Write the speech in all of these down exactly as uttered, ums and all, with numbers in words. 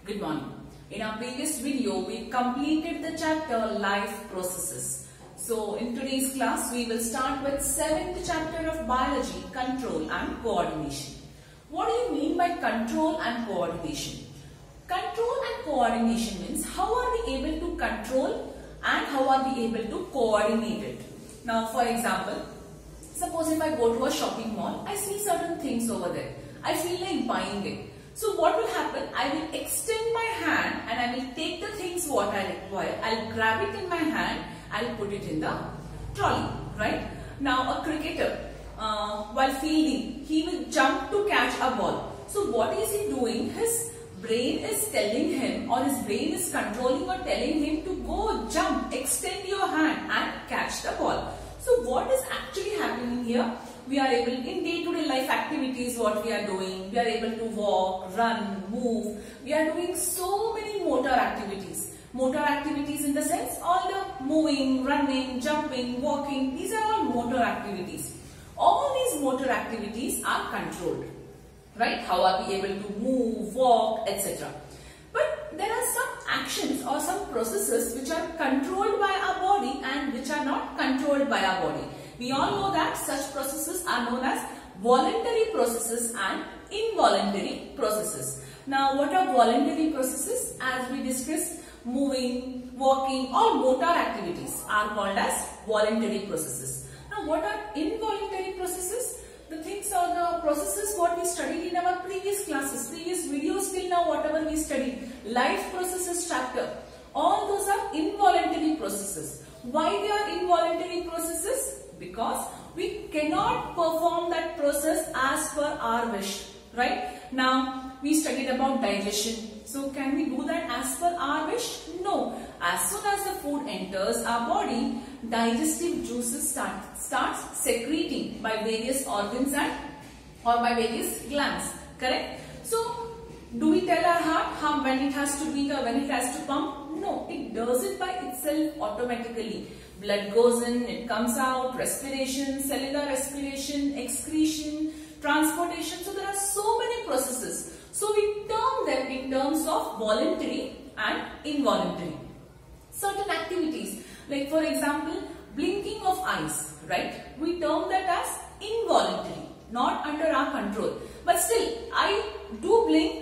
Good morning. In our previous video, we completed the chapter Life Processes. So, in today's class, we will start with seventh chapter of Biology, Control and Coordination. What do you mean by control and coordination? Control and coordination means how are we able to control and how are we able to coordinate it. Now, for example, suppose if I go to a shopping mall, I see certain things over there. I feel like buying it. So what will happen? I will extend my hand and I will take the things what I require. I'll grab it in my hand. I'll put it in the trolley, right? Now a cricketer, uh, while fielding, he will jump to catch a ball. So what is he doing? His brain is telling him, or his brain is controlling or telling him to go jump, extend your hand and catch the ball. So what is actually happening here? We are able, in day-to-day life activities, what we are doing, we are able to walk, run, move. We are doing so many motor activities. Motor activities in the sense, all the moving, running, jumping, walking, these are all motor activities. All these motor activities are controlled, right? How are we able to move, walk, et cetera. But there are some actions or some processes which are controlled by our body and which are not controlled by our body. We all know that such processes are known as voluntary processes and involuntary processes. Now, what are voluntary processes? As we discussed, moving, walking, all motor activities are called as voluntary processes. Now, what are involuntary processes? The things or the processes what we studied in our previous classes, previous videos till now, whatever we studied, life processes chapter, all those are involuntary processes. Why they are involuntary processes? Because we cannot perform that process as per our wish, right? Now, we studied about digestion. So, can we do that as per our wish? No. As soon as the food enters our body, digestive juices start starts secreting by various organs and or by various glands, correct? So, do we tell our heart how when it has to beat or when it has to pump? No, it does it by itself automatically. Blood goes in, it comes out, respiration, cellular respiration, excretion, transportation. So, there are so many processes. So, we term them in terms of voluntary and involuntary. Certain activities, like for example, blinking of eyes, right? We term that as involuntary, not under our control. But still, I do blink.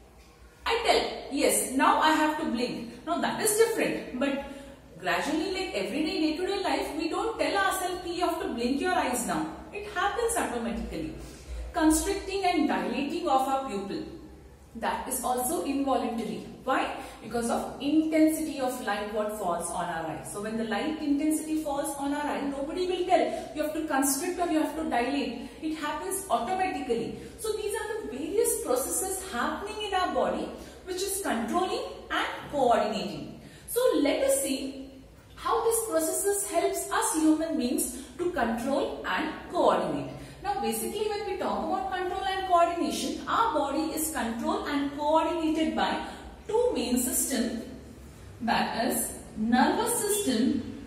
I tell, yes, now I have to blink. Now, that is different. But gradually, like everyday, day-to-day life, we don't tell ourselves you have to blink your eyes now. It happens automatically. Constricting and dilating of our pupil, that is also involuntary. Why? Because of intensity of light what falls on our eye. So, when the light intensity falls on our eye, nobody will tell you have to constrict or you have to dilate. It happens automatically. So, these are the various processes happening in our body which is controlling and coordinating. So, let us see how these processes helps us human beings to control and coordinate. Now, basically when we talk about control and coordination, our body is controlled and coordinated by two main systems, that is nervous system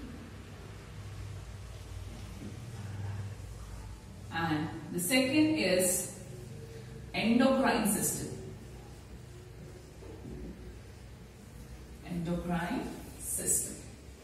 and the second is endocrine system. Endocrine system.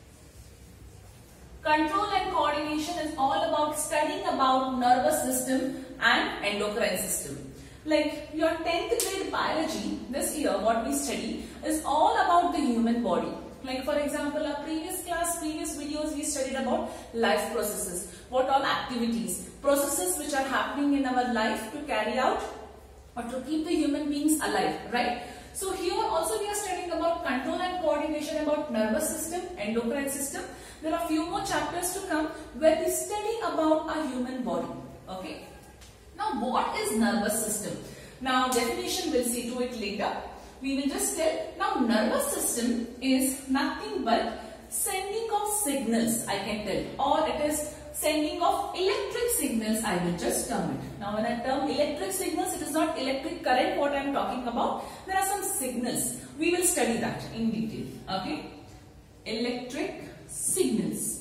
Control and coordination is all about studying about nervous system and endocrine system. Like your tenth grade biology, this year what we study is all about the human body. Like for example, our previous class, previous videos we studied about life processes. What all activities, processes which are happening in our life to carry out or to keep the human beings alive, right? So here also we are studying about control and coordination about nervous system, endocrine system. There are few more chapters to come where we study about our human body. Okay. Now what is nervous system? Now definition we'll see to it later. We will just tell. Now nervous system is nothing but sending of signals, I can tell, or it is sending of electric signals, I will just term it. Now when I term electric signals, it is not electric current what I am talking about. There are some signals. We will study that in detail. Okay. Electric signals.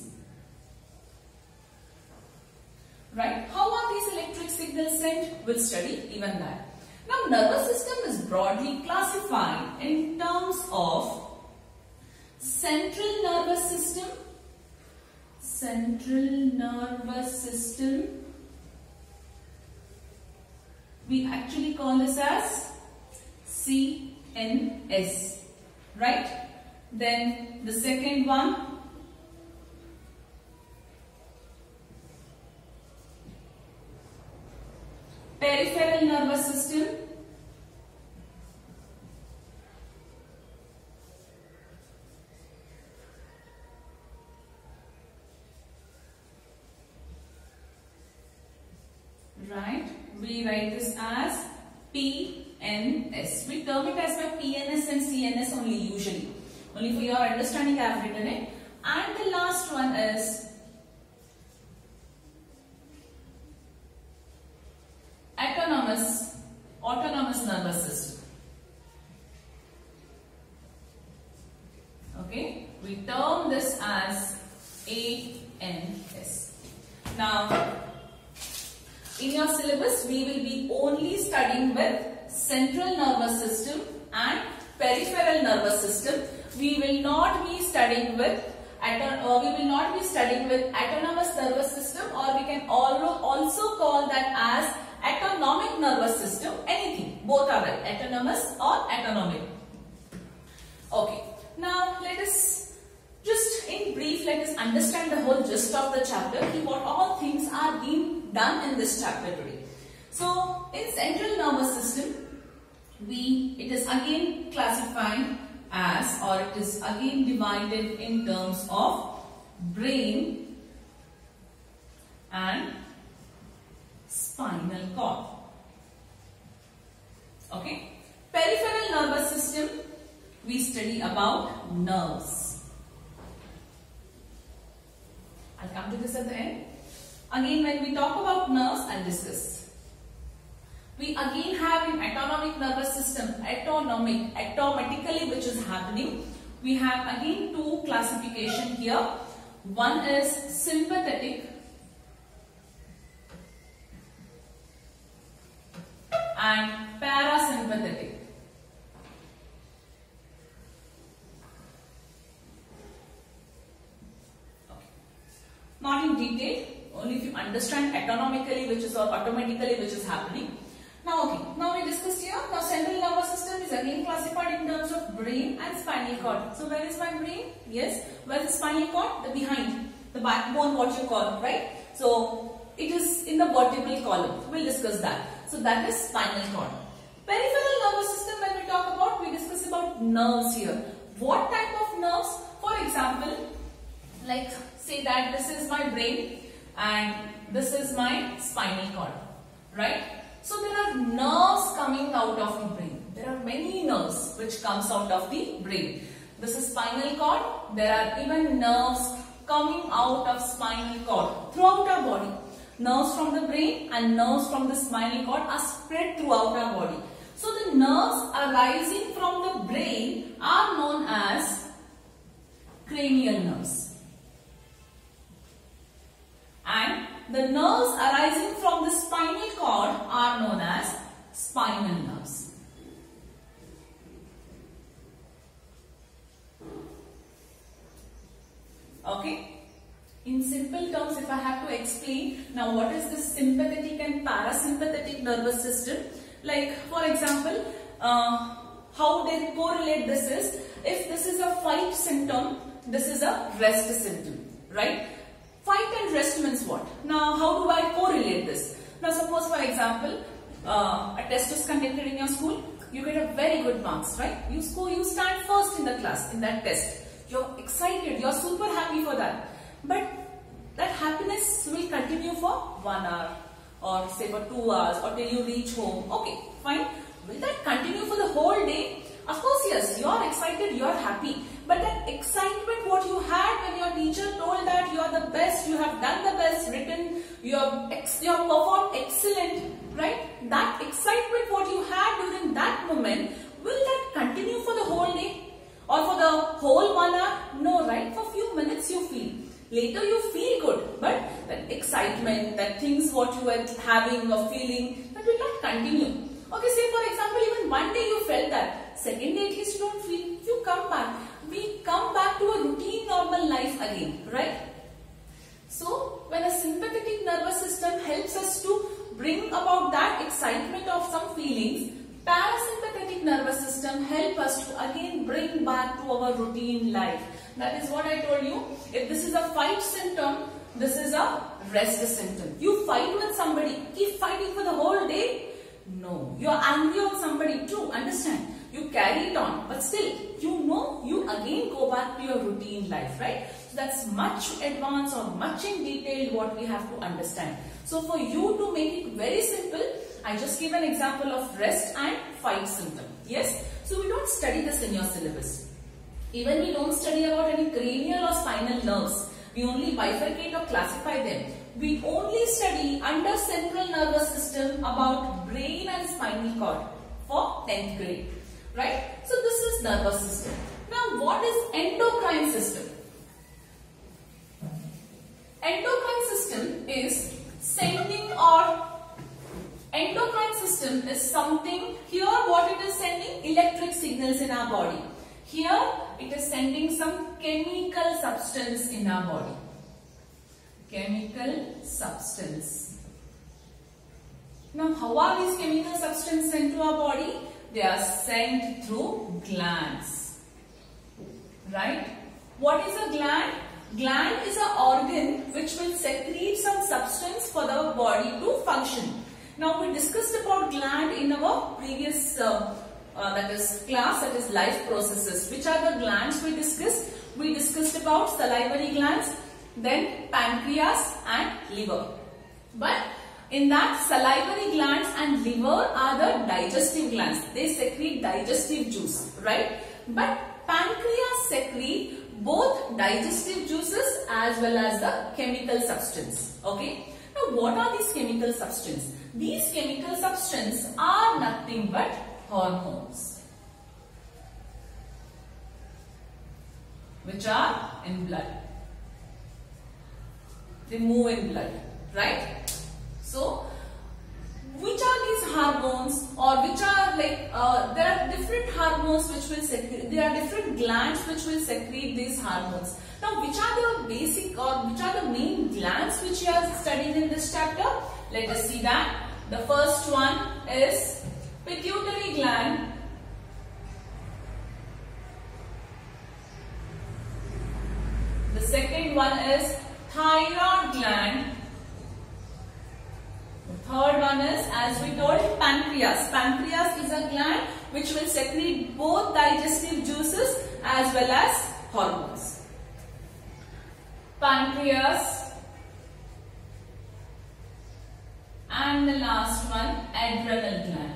Right. How are these electric signals sent? We'll study even that. Now, nervous system is broadly classified in terms of central nervous system, central nervous system. We actually call this as C N S, right? Then the second one, peripheral nervous system. Right? We write this as P N S. We term it as by P N S and C N S only usually. Only for your understanding I have written it. And the last one is autonomous, autonomous nervous system. Okay, we term this as A N S. Now, in your syllabus, we will be only studying with central nervous system and peripheral nervous system. We will not be studying with uh, we will not be studying with autonomous nervous system, or we can also call that as autonomic nervous system. Anything, both are right, autonomous or autonomic. Okay, now let us just in brief let us understand the whole gist of the chapter, what all things are being done in this chapter today. So in central nervous system, we it is again classified as, or it is again divided in terms of brain and spinal cord. Okay, peripheral nervous system, we study about nerves. I'll come to this at the end. Again, when we talk about nerves, I'll discuss. We again have in autonomic nervous system, autonomic, automatically which is happening. We have again two classification here. One is sympathetic and parasympathetic. Okay. Not in detail, only if you understand autonomically which is or automatically which is happening. Now, okay, now we discussed here. Now, central nervous system is again classified in terms of brain and spinal cord. So, where is my brain? Yes. Where is the spinal cord? The behind, the backbone, what you call, right? So, it is in the vertebral column. We'll discuss that. So, that is spinal cord. Peripheral nervous system, when we talk about, we discuss about nerves here. What type of nerves? For example, like say that this is my brain and this is my spinal cord, right? So there are nerves coming out of the brain. There are many nerves which comes out of the brain. This is spinal cord. There are even nerves coming out of spinal cord throughout our body. Nerves from the brain and nerves from the spinal cord are spread throughout our body. So the nerves arising from the brain are known as cranial nerves. And the nerves arising from the spinal cord are known as spinal nerves. Okay. In simple terms, if I have to explain, now what is this sympathetic and parasympathetic nervous system? Like for example, uh, how they correlate this is, if this is a fight symptom, this is a rest symptom, right? Fight and rest means what? Now, how do I correlate this? Now, suppose for example, uh, a test is conducted in your school. You get a very good marks, right? You score, you stand first in the class in that test. You're excited. You're super happy for that. But that happiness will continue for one hour or say for two hours or till you reach home. Okay, fine. Will that continue for the whole day? Of course, yes. You're excited. You're happy. But that excitement what you had when your teacher told that you are the best, you have done the best, written, you have, ex you have performed excellent, right? That excitement what you had during that moment, will that continue for the whole day or for the whole one hour? No, right? For few minutes you feel. Later you feel good, but that excitement, that things what you were having or feeling, that will not continue. Okay, say for example, even one day you felt that, second day at least you don't feel, you come back. We come back to a routine normal life again, right? So, when a sympathetic nervous system helps us to bring about that excitement of some feelings, parasympathetic nervous system help us to again bring back to our routine life. That is what I told you. If this is a fight symptom, this is a rest symptom. You fight with somebody, keep fighting for the whole day. No, you are angry on somebody too, understand? You carry it on, but still, you know, you again go back to your routine life, right? So that's much advanced or much in detail what we have to understand. So for you to make it very simple, I just give an example of rest and fight symptom. Yes, so we don't study this in your syllabus. Even we don't study about any cranial or spinal nerves. We only bifurcate or classify them. We only study under central nervous system about brain and spinal cord for tenth grade. Right? So this is nervous system. Now what is endocrine system? Endocrine system is sending or endocrine system is something, here what it is sending? Electric signals in our body. Here it is sending some chemical substance in our body. Chemical substance. Now how are these chemical substances sent to our body? They are sent through glands. Right? What is a gland? Gland is an organ which will secrete some substance for the body to function. Now we discussed about gland in our previous uh, uh, that is class, that is life processes. Which are the glands we discussed? We discussed about salivary glands, then pancreas and liver. But in that, salivary glands and liver are the digestive glands. They secrete digestive juice, right? But pancreas secrete both digestive juices as well as the chemical substance. Okay. Now what are these chemical substances? These chemical substances are nothing but hormones, which are in blood. They move in blood, right? So, which are these hormones, or which are like, uh, there are different hormones which will secrete, there are different glands which will secrete these hormones. Now, which are the basic or which are the main glands which you are studying in this chapter? Let us see that. The first one is pituitary gland. The second one is thyroid gland. The third one is, as we told, pancreas. Pancreas is a gland which will secrete both digestive juices as well as hormones. Pancreas. And the last one, adrenal gland.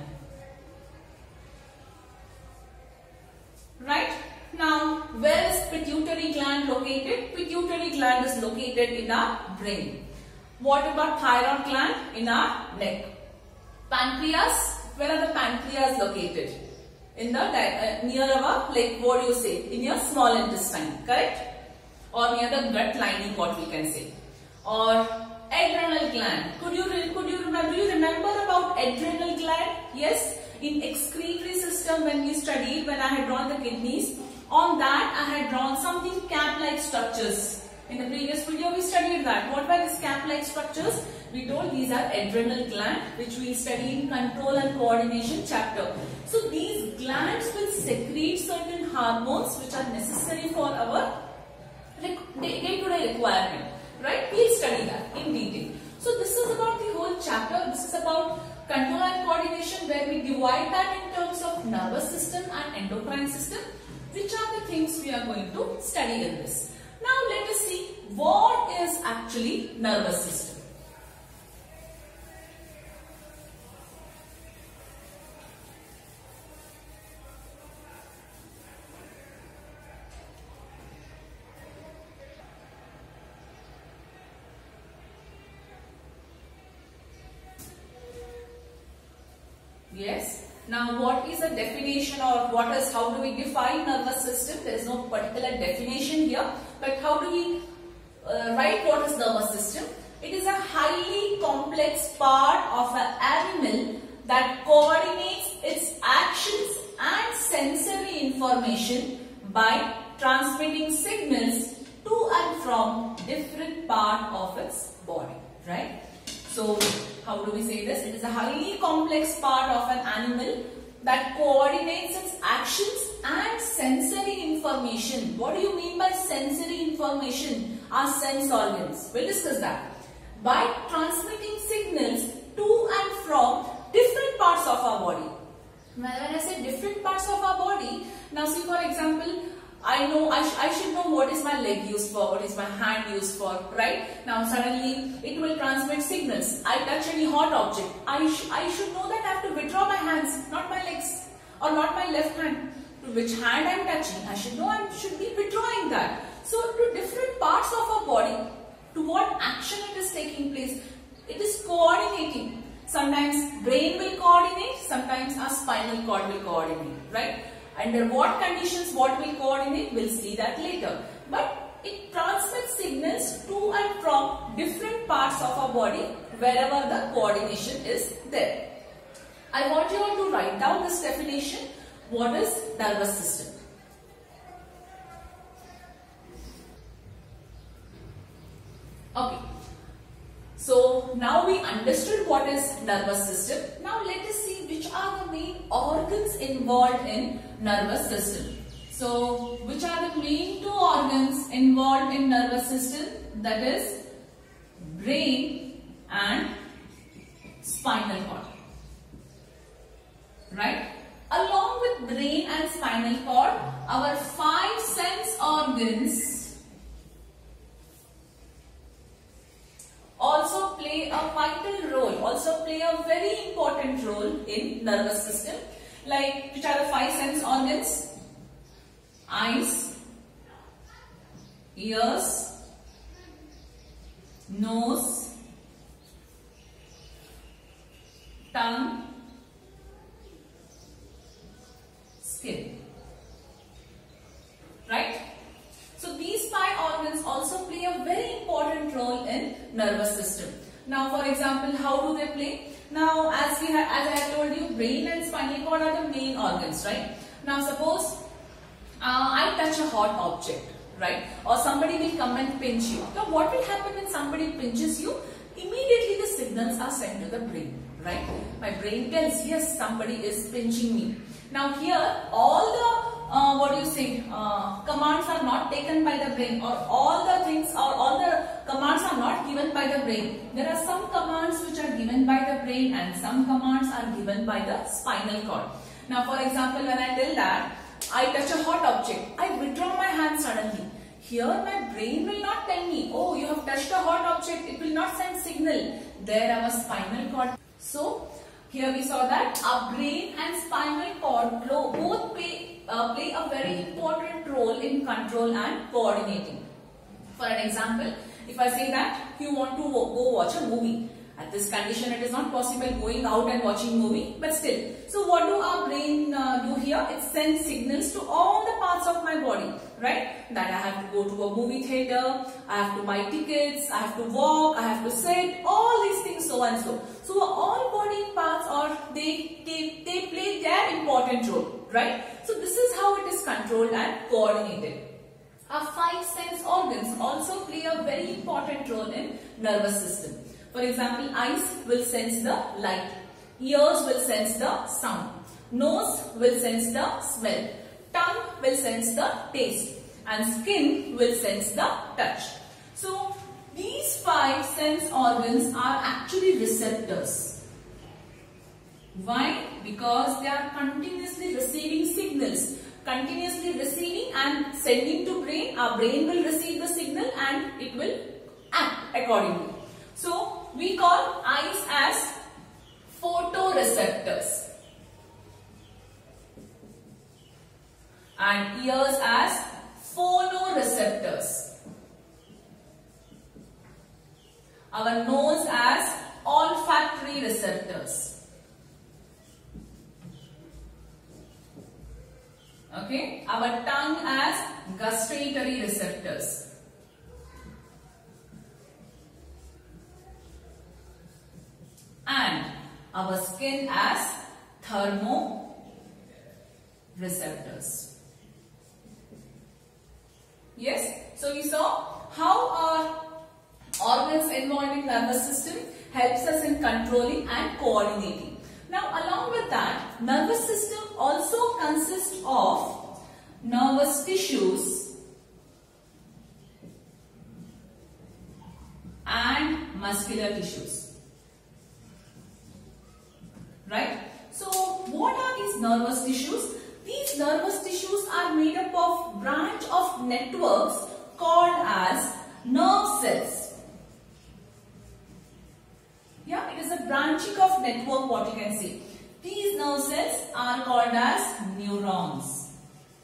Right? Now, where is pituitary gland located? Pituitary gland is located in our brain. What about thyroid gland? In our neck. Pancreas, where are the pancreas located? In the uh, near our, like what do you say, in your small intestine, correct? Or near the gut lining, what we can say. Or adrenal gland. Could you could you remember? Do you remember about adrenal gland? Yes, in excretory system when we studied, when I had drawn the kidneys, on that I had drawn something cap-like structures. In the previous video we studied that. What were these cap-like structures? We told these are adrenal gland, which we study in control and coordination chapter. So these glands will secrete certain hormones which are necessary for our day-to-day requirement. Right? We'll study that in detail. So this is about the whole chapter. This is about control and coordination, where we divide that in terms of nervous system and endocrine system. Which are the things we are going to study in this. Now let us see what is actually nervous system. Yes. Now what is a definition, or what is, how do we define nervous system? There is no particular definition here, but how do we uh, write what is nervous system? It is a highly complex part of an animal that coordinates its actions and sensory information by transmitting signals to and from different part of its body, right? So how do we say this? It is a highly complex part of an animal that coordinates its actions and sensory information. What do you mean by sensory information? Our sense organs. We'll discuss that. By transmitting signals to and from different parts of our body. When I say different parts of our body, now see for example, I know I, sh I should know what is my leg used for, what is my hand used for, right? Now suddenly it will transmit signals. I touch any hot object. I, sh I should know that I have to withdraw my hands, not my legs or not my left hand. To which hand I am touching, I should know I should be withdrawing that. So to different parts of our body, to what action it is taking place, it is coordinating. Sometimes brain will coordinate, sometimes our spinal cord will coordinate, right? Under what conditions what will coordinate, we'll see that later. But it transmits signals to and from different parts of our body wherever the coordination is there. I want you all to write down this definition. What is nervous system? Okay. So now we understood what is nervous system. Now let us see which are the main organs involved in nervous system. So which are the main two organs involved in nervous system? That is brain and spinal cord. Right? Along with brain and spinal cord, our five sense organs also play a vital role, also play a very important role in nervous system. Like, which are the five sense organs? Eyes, ears, nose, tongue, skin. Right? So these five organs also play a very important role in nervous system. Now for example, how do they play? Now as we have, as I have told you, brain and spinal cord are the main organs, right? Now suppose uh, I touch a hot object, right? Or somebody will come and pinch you. Now what will happen when somebody pinches you? Immediately the signals are sent to the brain, right? My brain tells, yes, somebody is pinching me. Now here all the Uh, what do you say, uh, commands are not taken by the brain, or all the things or all the commands are not given by the brain. There are some commands which are given by the brain and some commands are given by the spinal cord. Now for example, when I tell that I touch a hot object, I withdraw my hand suddenly. Here my brain will not tell me, oh you have touched a hot object, it will not send signal. There our spinal cord. So here we saw that our brain and spinal cord both pay Uh, play a very important role in control and coordinating. For an example, if I say that you want to go watch a movie, at this condition it is not possible going out and watching movie, but still. So what do our brain uh, do here? It sends signals to all the parts of my body, right? That I have to go to a movie theater, I have to buy tickets, I have to walk, I have to sit, all these things, so and so. So all body parts are, they, they, they play their important role, right? So this is how it is controlled and coordinated. Our five sense organs also play a very important role in nervous system. For example, eyes will sense the light, ears will sense the sound, nose will sense the smell, tongue will sense the taste, and skin will sense the touch. So these five sense organs are actually receptors. Why? Because they are continuously receiving signals, continuously receiving and sending to brain. Our brain will receive the signal and it will act accordingly. So we call eyes as photoreceptors and ears as phonoreceptors. Our nose as olfactory receptors. Okay, our tongue as gustatory receptors. And our skin as thermoreceptors. Yes, so we saw how our organs involved in nervous system helps us in controlling and coordinating. Now along with that, nervous system also consists of nervous tissues and muscular tissues. Right? So what are these nervous tissues? These nervous tissues are made up of branch of networks called as nerve cells. Yeah, it is a branching of network, what you can see. These nerve cells are called as neurons.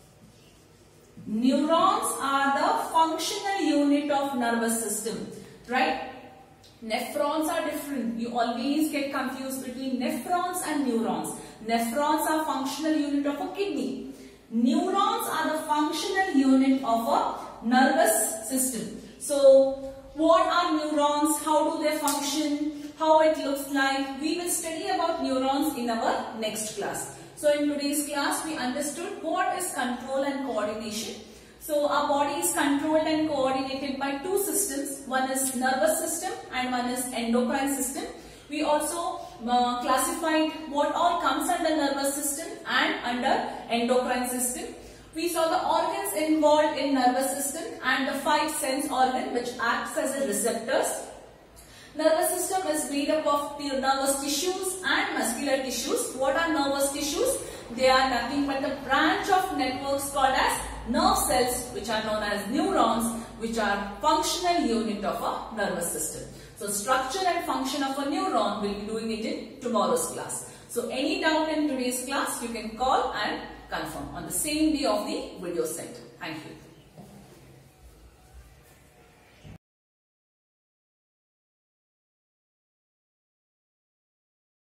Neurons are the functional unit of nervous system, right? Nephrons are different. You always get confused between nephrons and neurons. Nephrons are functional unit of a kidney. Neurons are the functional unit of a nervous system. So, what are neurons? How do they function? How it looks like? We will study about neurons in our next class. So, in today's class, we understood what is control and coordination. So, our body is controlled and coordinated by two systems. One is nervous system and one is endocrine system. We also uh, classified what all comes under nervous system and under endocrine system. We saw the organs involved in nervous system and the five sense organ which acts as a receptors. Nervous system is made up of the nervous tissues and muscular tissues. What are nervous tissues? They are nothing but a branch of networks called as nerve cells, which are known as neurons, which are functional unit of a nervous system. So structure and function of a neuron, we'll be doing it in tomorrow's class. So any doubt in today's class, you can call and confirm on the same day of the video set. Thank you.